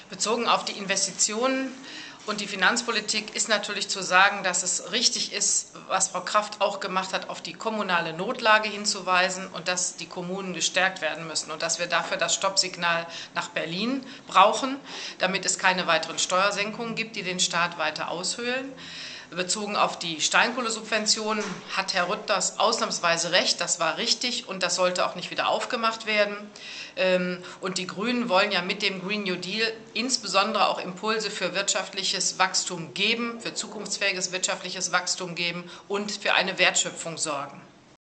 Bezogen auf die Investitionen und die Finanzpolitik ist natürlich zu sagen, dass es richtig ist, was Frau Kraft auch gemacht hat, auf die kommunale Notlage hinzuweisen und dass die Kommunen gestärkt werden müssen und dass wir dafür das Stoppsignal nach Berlin brauchen, damit es keine weiteren Steuersenkungen gibt, die den Staat weiter aushöhlen. Bezogen auf die Steinkohlesubventionen hat Herr Rütters ausnahmsweise recht, das war richtig und das sollte auch nicht wieder aufgemacht werden. Und die Grünen wollen ja mit dem Green New Deal insbesondere auch Impulse für wirtschaftliches Wachstum geben, für zukunftsfähiges wirtschaftliches Wachstum geben und für eine Wertschöpfung sorgen.